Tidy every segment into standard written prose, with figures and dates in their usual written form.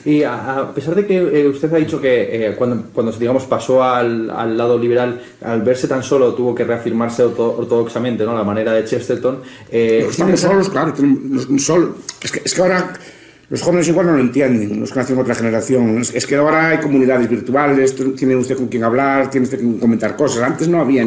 Y a pesar de que usted ha dicho que cuando digamos, pasó al lado liberal, al verse tan solo, tuvo que reafirmarse ortodoxamente, ¿no? La manera de Chesterton. Estamos solos, claro. Es que ahora los jóvenes igual no lo entienden, los que nacen en otra generación. Es que ahora hay comunidades virtuales, tiene usted con quien hablar, tiene usted con comentar cosas. Antes no había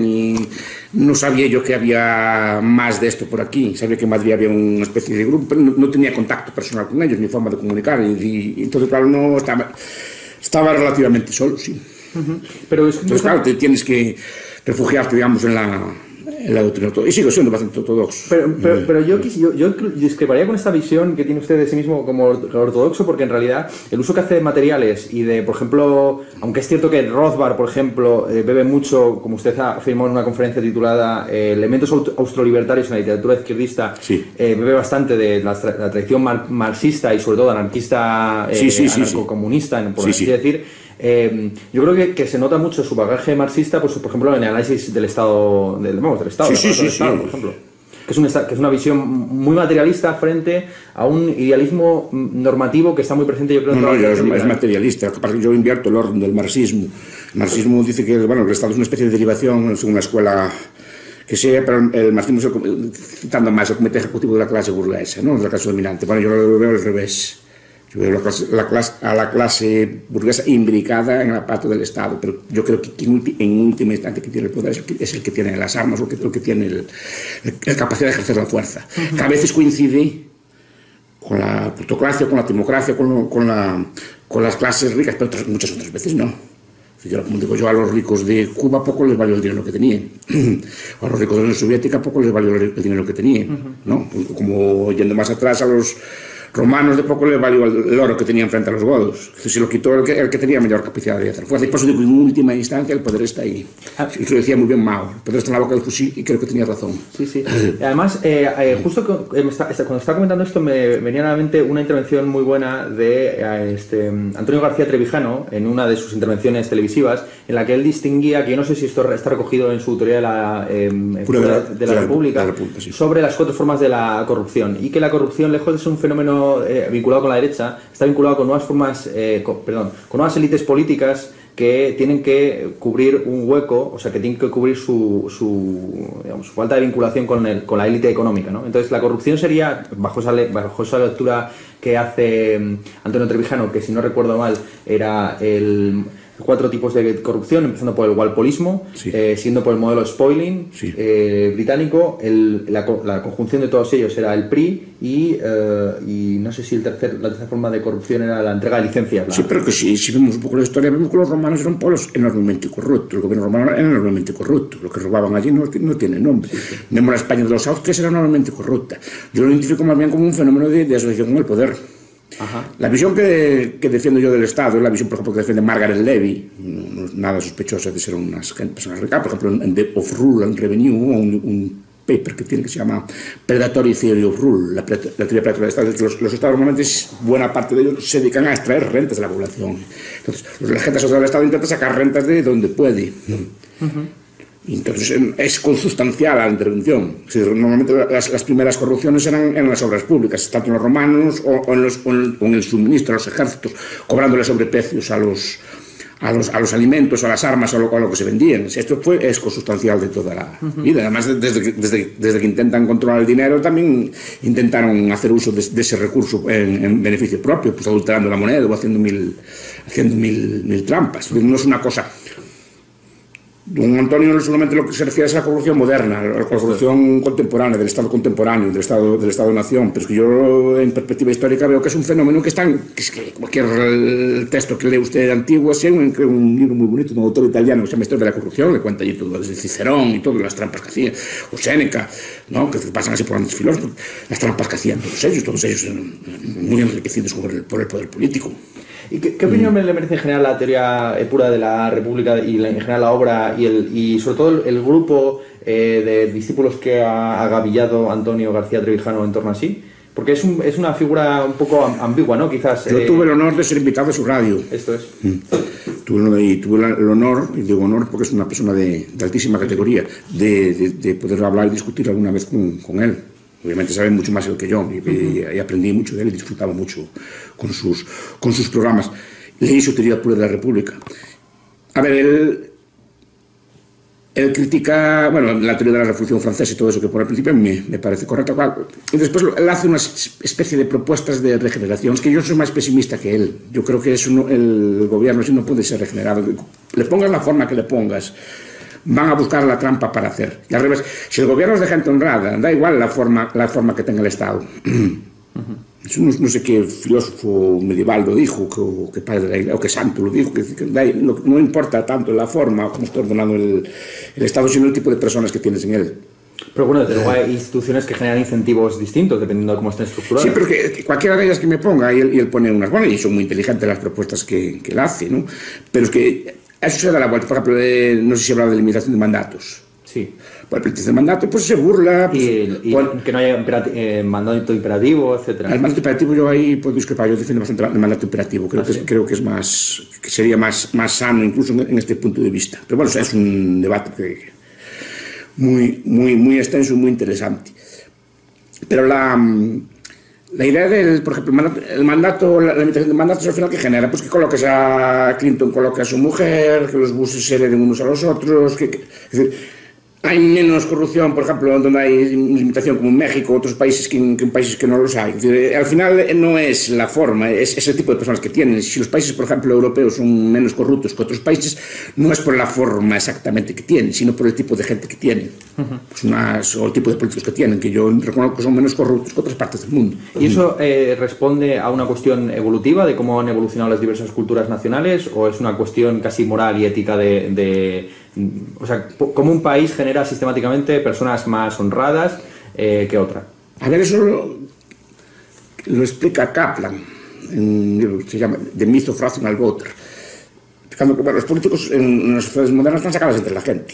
no sabía yo que había más de esto por aquí. Sabía que en Madrid había una especie de grupo, pero no tenía contacto personal con ellos, ni forma de comunicar. Y entonces, claro, no estaba relativamente solo, sí. Pero entonces, claro, te tienes que refugiarte, digamos, en la doctrina ortodoxa. Y sigo siendo bastante ortodoxo. Pero yo discreparía con esta visión que tiene usted de sí mismo como ortodoxo, porque en realidad el uso que hace de materiales y de, por ejemplo, aunque es cierto que Rothbard, por ejemplo, bebe mucho, como usted afirmó en una conferencia titulada Elementos austrolibertarios en la literatura izquierdista, sí. Bebe bastante de la tradición marxista y sobre todo anarquista, anarcocomunista, por así decir. Yo creo que se nota mucho su bagaje marxista, pues, por ejemplo, en el análisis del Estado, del Estado, por ejemplo. Que es una visión muy materialista frente a un idealismo normativo que está muy presente, yo creo. Es materialista. Yo invierto el orden del marxismo. El marxismo dice que el Estado es una especie de derivación según la escuela que sea, pero el marxismo citando más el comité ejecutivo de la clase burguesa, ¿no? De la clase dominante. Bueno, yo lo veo al revés. Yo veo a la clase burguesa imbricada en el aparato del Estado, pero yo creo que en última instancia que tiene el poder es el que tiene las armas, o el que tiene la capacidad de ejercer la fuerza. Que a veces coincide con la plutocracia, con la democracia, con las clases ricas, pero muchas otras veces no. Como digo yo, a los ricos de Cuba poco les valió el dinero que tenían. O a los ricos de la Unión Soviética poco les valió el dinero que tenían. ¿No? Como yendo más atrás a los romanos de poco le valió el oro que tenían frente a los godos. Se lo quitó el que tenía mayor capacidad de hacer fuerza. Y por eso digo, en última instancia, el poder está ahí. Y lo decía muy bien Mao. El poder está en la boca del fusil y creo que tenía razón. Sí. Además, justo cuando estaba comentando esto, me venía a la mente una intervención muy buena de Antonio García Trevijano, en una de sus intervenciones televisivas, en la que él distinguía, que yo no sé si esto está recogido en su teoría de la República, sí. Sobre las 4 formas de la corrupción. Y que la corrupción, lejos de ser un fenómeno vinculado con la derecha, está vinculado con nuevas formas, con nuevas élites políticas que tienen que cubrir un hueco, o sea, que tienen que cubrir su falta de vinculación con la élite económica, ¿no? Entonces, la corrupción sería, bajo esa lectura que hace Antonio Trevijano, que si no recuerdo mal, era 4 tipos de corrupción, empezando por el walpolismo, siendo por el modelo spoiling británico, la conjunción de todos ellos era el PRI y no sé si la tercera forma de corrupción era la entrega de licencias. Sí, pero que si vemos un poco la historia, vemos que los romanos eran pueblos enormemente corruptos, el gobierno romano era enormemente corrupto, lo que robaban allí no tiene nombre. Vemos la España de los Austrias era enormemente corrupta. Yo lo identifico más bien como un fenómeno de asociación con el poder. Ajá. La visión que defiendo yo del Estado es la visión, por ejemplo, que defiende Margaret Levy, no es nada sospechosa de ser unas personas ricas. Por ejemplo, en The of Rule and Revenue, un paper que se llama Predatory Theory of Rule, la teoría predatoria del Estado. Los Estados normalmente, buena parte de ellos se dedican a extraer rentas de la población. Entonces, la gente asociada al Estado intenta sacar rentas de donde puede. Entonces es consustancial a la intervención. Normalmente las primeras corrupciones eran en las obras públicas, tanto en los romanos o en el suministro a los ejércitos, cobrándole sobreprecios a los alimentos, a las armas o a lo que se vendían. Esto es consustancial de toda la vida. Además, desde que intentan controlar el dinero, también intentaron hacer uso de ese recurso en beneficio propio, pues adulterando la moneda o haciendo mil trampas. No es una cosa. Don Antonio solamente lo que se refiere es a la corrupción moderna, la corrupción contemporánea, del Estado contemporáneo, del Estado-nación, pero es que yo en perspectiva histórica veo que es un fenómeno que es que cualquier texto que lee usted antiguo, sea un libro muy bonito de un autor italiano que se llama Historia de la corrupción, le cuenta allí todo, desde Cicerón y todas las trampas que hacía, o Séneca, ¿no? Que pasan así por grandes filósofos, las trampas que hacían todos ellos muy enriquecidos por el poder político. ¿Y qué opinión le merece en general la teoría pura de la República y en general la obra y sobre todo el grupo de discípulos que ha agavillado Antonio García Trevijano en torno a sí? Porque es una figura un poco ambigua, ¿no? Quizás. Yo tuve el honor de ser invitado a su radio. Esto es. Tuve el honor, y digo honor porque es una persona de altísima categoría, de poder hablar y discutir alguna vez con él. Obviamente sabe mucho más que yo y aprendí mucho de él y disfrutaba mucho con sus programas. Leí su teoría pura de la República. A ver, él critica, bueno, la teoría de la Revolución Francesa y todo eso que pone al principio me parece correcto. Y después él hace una especie de propuestas de regeneración. Es que yo soy más pesimista que él. Yo creo que el gobierno así no puede ser regenerado. Le pongas la forma que le pongas, van a buscar la trampa para hacer. Y al revés, si el gobierno es de gente honrada, da igual la forma que tenga el Estado. Eso no sé qué filósofo medieval lo dijo, que padre o que santo lo dijo, que no importa tanto la forma como está ordenado el Estado, sino el tipo de personas que tienes en él. Pero bueno, desde luego hay instituciones que generan incentivos distintos dependiendo de cómo estén estructuradas. Sí, pero que cualquiera de ellas que me ponga, y él pone unas buenas, y son muy inteligentes las propuestas que él hace, ¿no? Pero es que eso se da la vuelta. Por ejemplo, no sé si hablaba de limitación de mandatos. Sí. Por el de mandato, pues se burla. Pues, y que no haya mandato imperativo, etc. El mandato imperativo yo ahí puedo discrepar, yo defiendo bastante el mandato imperativo. Creo que es que sería más sano incluso en este punto de vista. Pero bueno, o sea, es un debate muy extenso y muy interesante. Pero la idea del, por ejemplo, la limitación de mandatos al final que genera, pues que coloques a Clinton, coloque a su mujer, que los Bushes se hereden unos a los otros, es decir, hay menos corrupción, por ejemplo, donde hay limitación como en México, otros países que en países que no los hay. Es decir, al final no es la forma, es el tipo de personas que tienen. Si los países, por ejemplo, europeos son menos corruptos que otros países, no es por la forma exactamente que tienen, sino por el tipo de gente que tienen. Pues o el tipo de políticos que tienen, que yo reconozco que son menos corruptos que otras partes del mundo. ¿Y eso responde a una cuestión evolutiva de cómo han evolucionado las diversas culturas nacionales, o es una cuestión casi moral y ética o sea, cómo un país genera sistemáticamente personas más honradas que otra? A ver, eso lo explica Kaplan, se llama The Myth of Rational Voter, explicando que bueno, los políticos en las sociedades modernas están sacados entre la gente.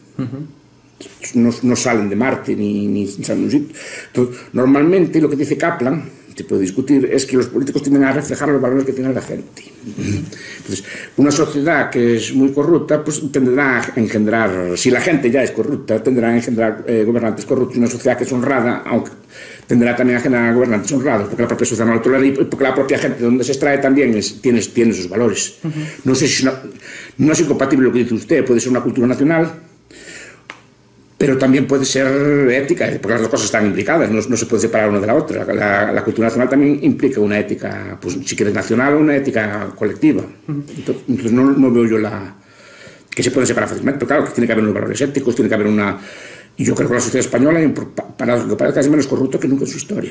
No salen de Marte ni salen de un sitio. Entonces, normalmente lo que dice Kaplan, se puede discutir, es que los políticos tienden a reflejar los valores que tiene la gente. Entonces, una sociedad que es muy corrupta, pues tendrá a engendrar, si la gente ya es corrupta, tendrá a engendrar gobernantes corruptos. Una sociedad que es honrada, aunque tendrá también a generar gobernantes honrados, porque la propia sociedad no lo tolera y porque la propia gente de donde se extrae también tiene sus valores. No sé si no es incompatible lo que dice usted, puede ser una cultura nacional, pero también puede ser ética, porque las dos cosas están implicadas, no se puede separar una de la otra. La cultura nacional también implica una ética, pues si quieres nacional, o una ética colectiva. Entonces no veo yo que se puede separar fácilmente, pero claro, que tiene que haber unos valores éticos, tiene que haber una... Y yo creo que la sociedad española, para lo que parezca, es menos corrupta que nunca en su historia.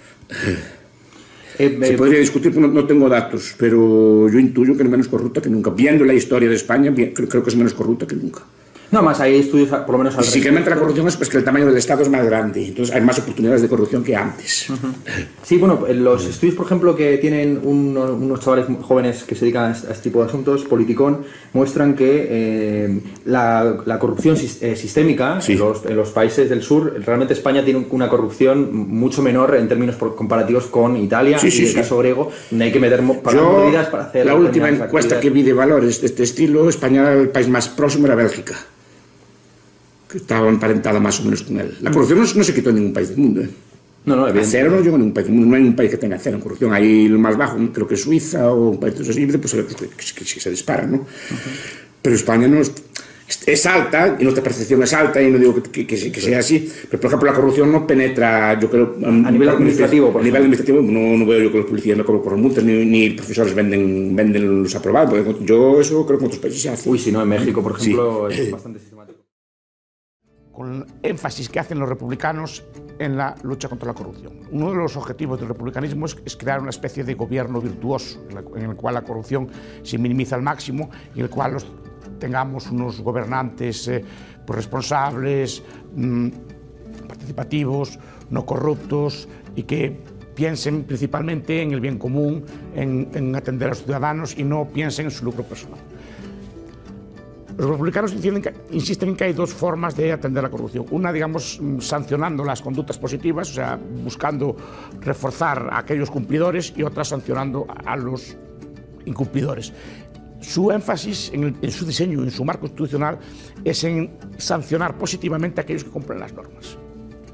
Se podría discutir, no tengo datos, pero yo intuyo que es menos corrupta que nunca. Viendo la historia de España, creo que es menos corrupta que nunca. No, más hay estudios, por lo menos al respecto. Si que la corrupción es pues que el tamaño del Estado es más grande, entonces hay más oportunidades de corrupción que antes. Sí, bueno, los estudios, por ejemplo, que tienen unos chavales jóvenes que se dedican a este tipo de asuntos, Politicón, muestran que la corrupción sistémica sí. en los países del sur, realmente España tiene una corrupción mucho menor en términos comparativos con Italia y el caso griego, donde hay que pagar mordidas para hacer... La última encuesta que vi de valores de este estilo, España era el país más próximo, era Bélgica, que estaba emparentada más o menos con él. La corrupción no se quitó en ningún país del mundo. No, a cero no llegó en ningún país del mundo. No hay un país que tenga cero en corrupción. Hay lo más bajo, creo que es Suiza o un país así, pues que se disparan, ¿no? Pero España no es alta, y nuestra percepción es alta, y no digo que sea así, pero por ejemplo la corrupción no penetra, yo creo... A nivel administrativo, a nivel administrativo no veo yo que los policías no cobran multas, ni profesores venden los aprobados, porque yo eso creo que en otros países se hace. Uy, si no, en México, por ejemplo, sí. Es bastante sistemático. Con el énfasis que hacen los republicanos en la lucha contra la corrupción. Uno de los objetivos del republicanismo es crear una especie de gobierno virtuoso, en el cual la corrupción se minimiza al máximo y en el cual tengamos unos gobernantes pues responsables, participativos, no corruptos y que piensen principalmente en el bien común, en atender a los ciudadanos y no piensen en su lucro personal. Los republicanos insisten en que hay dos formas de atender la corrupción. Una, digamos, sancionando las conductas positivas, o sea, buscando reforzar a aquellos cumplidores, y otra, sancionando a los incumplidores. Su énfasis en su diseño, en su marco constitucional, es en sancionar positivamente a aquellos que cumplen las normas.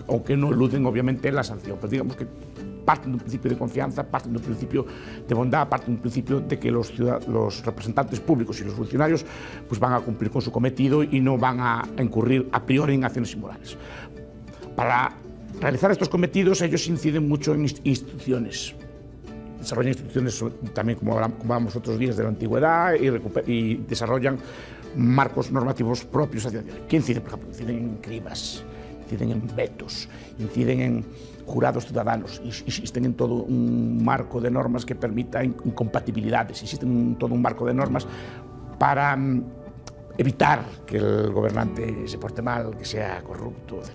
aunque no eluden obviamente la sanción, pero digamos que parten de un principio de confianza, parten de un principio de bondad, parten de un principio de que los representantes públicos y los funcionarios pues van a cumplir con su cometido y no van a incurrir a priori en acciones inmorales. Para realizar estos cometidos ellos inciden mucho en instituciones, desarrollan instituciones también como hablamos otros días de la antigüedad y desarrollan marcos normativos propios. ¿Qué inciden? Por ejemplo, inciden en cribas, inciden en vetos, inciden en jurados ciudadanos, existen en todo un marco de normas que permita incompatibilidades, existen todo un marco de normas para evitar que el gobernante se porte mal, que sea corrupto, etc.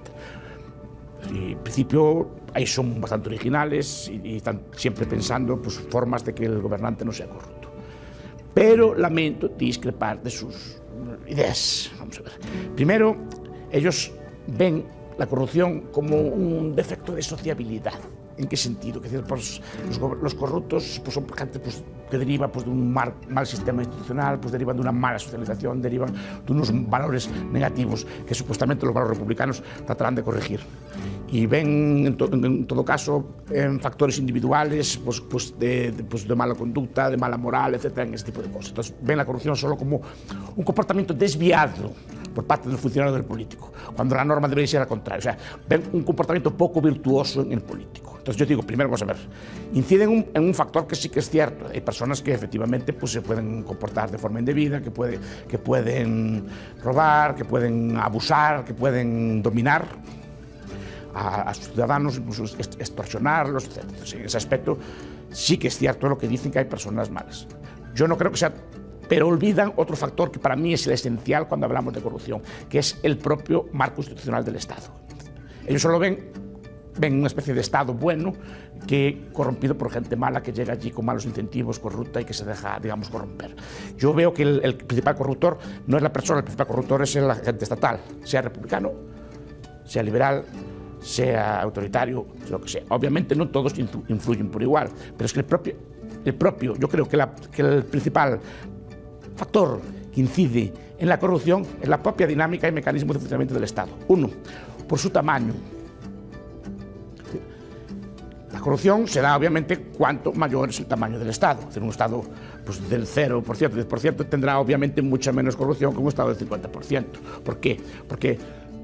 Y en principio ahí son bastante originales y están siempre pensando pues, formas de que el gobernante no sea corrupto. Pero lamento discrepar de sus ideas. Vamos a ver. Primero, ellos ven la corrupción como un defecto de sociabilidad. ¿En qué sentido? Que pues, los corruptos pues, son gente pues, que deriva pues, de un mal sistema institucional, pues, derivan de una mala socialización, derivan de unos valores negativos que supuestamente los valores republicanos tratarán de corregir. Y ven, en todo caso, en factores individuales pues, de mala conducta, de mala moral, etcétera, en ese tipo de cosas. Entonces, ven la corrupción solo como un comportamiento desviado por parte del funcionario del político, cuando la norma debería ser al contrario. O sea, ven un comportamiento poco virtuoso en el político. Entonces yo digo, primero vamos a ver, inciden en un factor que sí que es cierto. Hay personas que efectivamente pues, se pueden comportar de forma indebida, que pueden robar, que pueden abusar, que pueden dominar a sus ciudadanos, incluso extorsionarlos, etc. Entonces, en ese aspecto sí que es cierto lo que dicen, que hay personas malas. Yo no creo que sea... Pero olvidan otro factor que para mí es el esencial cuando hablamos de corrupción, que es el propio marco institucional del Estado. Ellos solo ven una especie de Estado bueno que corrompido por gente mala que llega allí con malos incentivos, corrupta y que se deja, digamos, corromper. Yo veo que el principal corruptor no es la persona, el principal corruptor es el agente estatal, sea republicano, sea liberal, sea autoritario, lo que sea. Obviamente no todos influyen por igual, pero es que el propio yo creo que el principal factor que incide en la corrupción es la propia dinámica y mecanismo de funcionamiento del Estado. Uno, por su tamaño. La corrupción se da obviamente cuanto mayor es el tamaño del Estado. Es decir, un Estado pues, del 0%, 10% tendrá obviamente mucha menos corrupción que un Estado del 50%. ¿Por qué? Porque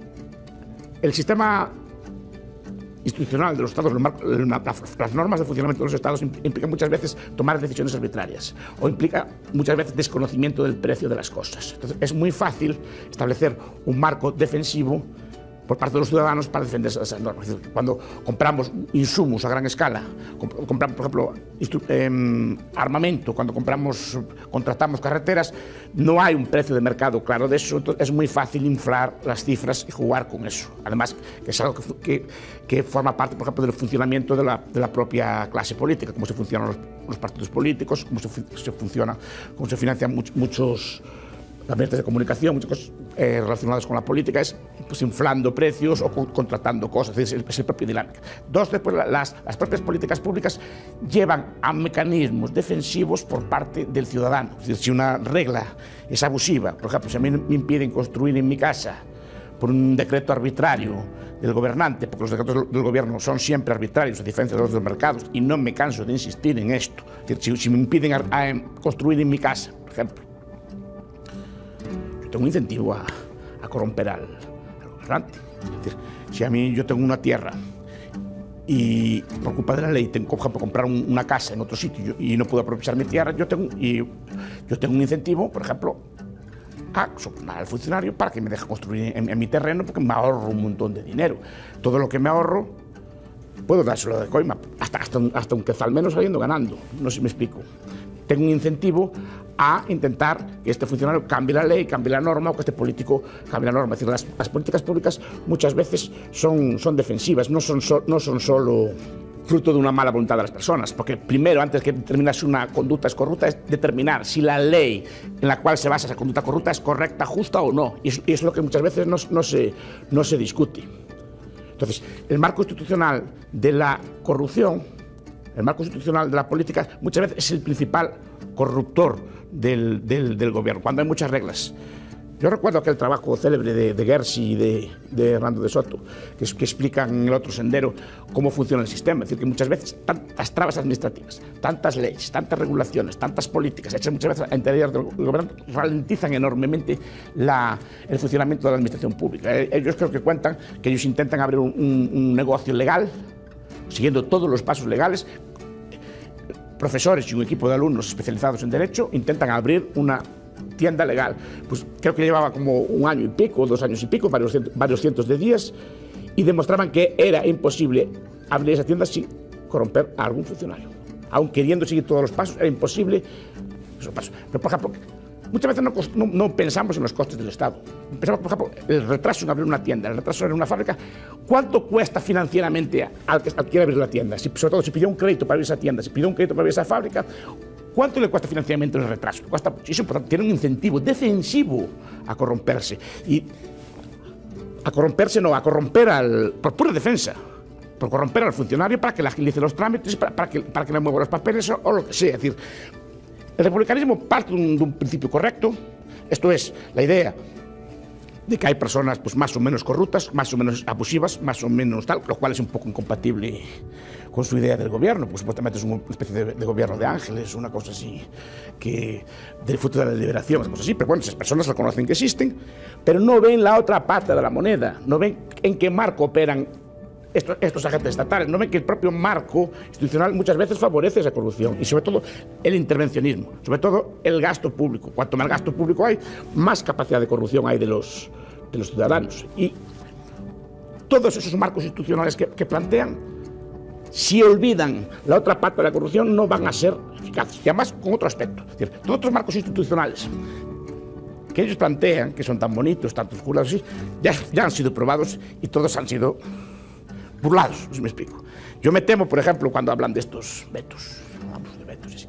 el sistema institucional de los Estados, las normas de funcionamiento de los Estados implican muchas veces tomar decisiones arbitrarias o implica muchas veces desconocimiento del precio de las cosas. Entonces es muy fácil establecer un marco defensivo por parte de los ciudadanos para defenderse de esas normas. Es decir, cuando compramos insumos a gran escala, compramos, por ejemplo, armamento, cuando contratamos carreteras, no hay un precio de mercado claro de eso, entonces es muy fácil inflar las cifras y jugar con eso. Además, que es algo que forma parte, por ejemplo, del funcionamiento de la propia clase política, cómo se funcionan los partidos políticos, cómo se financian muchos gabinetes de comunicación, muchas cosas relacionadas con la política, es pues, inflando precios o contratando cosas, es el propio dinámica. Dos, después las propias políticas públicas llevan a mecanismos defensivos por parte del ciudadano. Es decir, si una regla es abusiva, por ejemplo, si a mí me impiden construir en mi casa por un decreto arbitrario del gobernante, porque los decretos del gobierno son siempre arbitrarios, a diferencia de los del mercado, y no me canso de insistir en esto. Es decir, si me impiden construir en mi casa, por ejemplo, tengo un incentivo a corromper al gobernante. Es decir, si a mí yo tengo una tierra y por culpa de la ley tengo, por ejemplo, comprar una casa en otro sitio y no puedo aprovechar mi tierra, yo tengo un incentivo, por ejemplo, a sobornar al funcionario para que me deje construir en mi terreno, porque me ahorro un montón de dinero. Todo lo que me ahorro puedo dárselo de coima, hasta un quetzal menos saliendo ganando. No sé si me explico. Tengo un incentivo a intentar que este funcionario cambie la ley, cambie la norma, o que este político cambie la norma. Es decir, las políticas públicas muchas veces son defensivas, no son solo fruto de una mala voluntad de las personas, porque primero, antes que determinar si una conducta es corrupta, es determinar si la ley en la cual se basa esa conducta corrupta es correcta, justa o no, y es lo que muchas veces no se discute. Entonces, el marco institucional de la corrupción, el marco institucional de la política, muchas veces es el principal corruptor del gobierno. Cuando hay muchas reglas Yo recuerdo aquel trabajo célebre de Gersi y de Hernando de Soto, que explican en El otro sendero cómo funciona el sistema. Es decir, que muchas veces tantas trabas administrativas, tantas leyes, tantas regulaciones, tantas políticas hechas muchas veces a interior del gobierno ralentizan enormemente el funcionamiento de la administración pública. Ellos creo que cuentan que ellos intentan abrir un negocio legal, siguiendo todos los pasos legales. Profesores y un equipo de alumnos especializados en Derecho intentan abrir una tienda legal. Pues creo que llevaba como 1 año y pico, 2 años y pico, varios cientos de días, y demostraban que era imposible abrir esa tienda sin corromper a algún funcionario. Aun queriendo seguir todos los pasos, era imposible esos pasos. Pero, por ejemplo, muchas veces no pensamos en los costes del Estado. Pensamos, por ejemplo, el retraso en abrir una tienda, el retraso en una fábrica. ¿Cuánto cuesta financieramente al que quiere abrir la tienda? Sobre todo si pidió un crédito para abrir esa tienda, si pidió un crédito para abrir esa fábrica, ¿cuánto le cuesta financieramente el retraso? Cuesta muchísimo, por tanto, tiene un incentivo defensivo a corromperse. Y a corromperse no, a corromper por pura defensa. Por corromper al funcionario para que le agilice los trámites, para que le mueva los papeles o lo que sea. Es decir, el republicanismo parte de un principio correcto, esto es, la idea de que hay personas pues, más o menos corruptas, más o menos abusivas, más o menos tal, lo cual es un poco incompatible con su idea del gobierno, pues supuestamente es una especie de gobierno de ángeles, una cosa así, que del futuro de la liberación, cosas así, pero bueno, esas personas reconocen que existen, pero no ven la otra pata de la moneda, no ven en qué marco operan estos agentes estatales, no ven que el propio marco institucional muchas veces favorece esa corrupción y sobre todo el intervencionismo, sobre todo el gasto público. Cuanto más gasto público hay, más capacidad de corrupción hay de los ciudadanos. Y todos esos marcos institucionales que plantean, si olvidan la otra parte de la corrupción, no van a ser eficaces. Y además con otro aspecto, es decir, todos otros marcos institucionales que ellos plantean, que son tan bonitos, tantos jurados, ya han sido probados y todos han sido burlados, si me explico. Yo me temo, por ejemplo, cuando hablan de estos vetos, hablamos de vetos,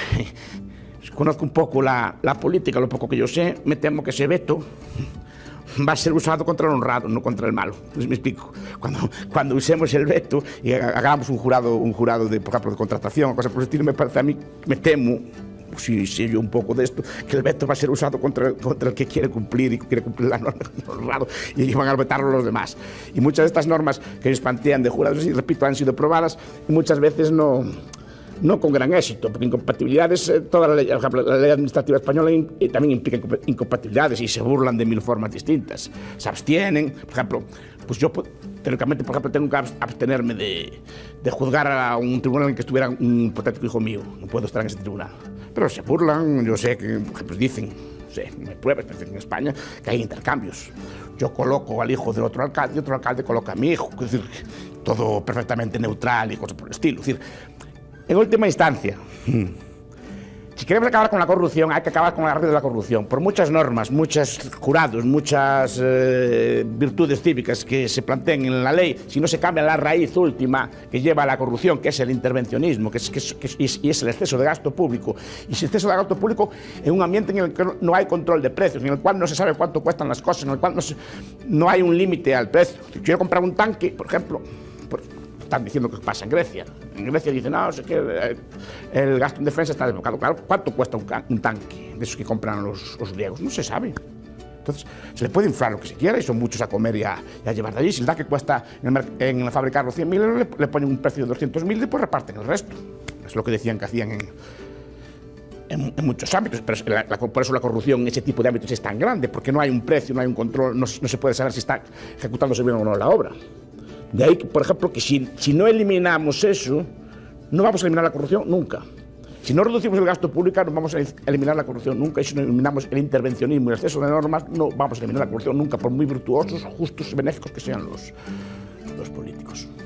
conozco un poco la política, lo poco que yo sé, me temo que ese veto va a ser usado contra el honrado, no contra el malo. ¿Me explico? Cuando usemos el veto y hagamos un jurado de, por ejemplo, de contratación o cosas por el estilo, me parece a mí, me temo, si sé yo un poco de esto, que el veto va a ser usado contra el que quiere cumplir y quiere cumplir la norma honrado y van a vetarlo los demás. Y muchas de estas normas que ellos plantean de jurados, y repito, han sido probadas y muchas veces no con gran éxito, porque incompatibilidades, toda la ley, por ejemplo, la ley administrativa española también implica incompatibilidades y se burlan de 1000 formas distintas. Se abstienen, por ejemplo, pues yo teóricamente, por ejemplo, tengo que abstenerme de juzgar a un tribunal en que estuviera un hipotético hijo mío, no puedo estar en ese tribunal. Pero se burlan, yo sé que, por ejemplo, dicen, no sé, no hay pruebas, pero en España que hay intercambios. Yo coloco al hijo del otro alcalde y otro alcalde coloca a mi hijo, es decir, todo perfectamente neutral y cosas por el estilo. Es decir, en última instancia, si queremos acabar con la corrupción, hay que acabar con la raíz de la corrupción. Por muchas normas, muchos jurados, muchas virtudes cívicas que se planteen en la ley, si no se cambia la raíz última que lleva a la corrupción, que es el intervencionismo, y es el exceso de gasto público. Y ese exceso de gasto público en un ambiente en el que no hay control de precios, en el cual no se sabe cuánto cuestan las cosas, en el cual no hay un límite al precio. Si quiero comprar un tanque, por ejemplo, están diciendo que pasa en Grecia. En Grecia dicen, no sé qué, el gasto en defensa está desbocado. Claro, ¿cuánto cuesta un tanque de esos que compran los griegos? No se sabe. Entonces, se le puede inflar lo que se quiera y son muchos a comer y a llevar de allí. Si el tanque cuesta en fabricarlo 100.000 euros, le ponen un precio de 200.000 y después reparten el resto. Es lo que decían que hacían en muchos ámbitos, pero por eso la corrupción en ese tipo de ámbitos es tan grande, porque no hay un precio, no hay un control, no se puede saber si está ejecutándose bien o no la obra. De ahí, por ejemplo, que si no eliminamos eso, no vamos a eliminar la corrupción nunca. Si no reducimos el gasto público, no vamos a eliminar la corrupción nunca. Y si no eliminamos el intervencionismo y el exceso de normas, no vamos a eliminar la corrupción nunca, por muy virtuosos, justos y benéficos que sean los políticos.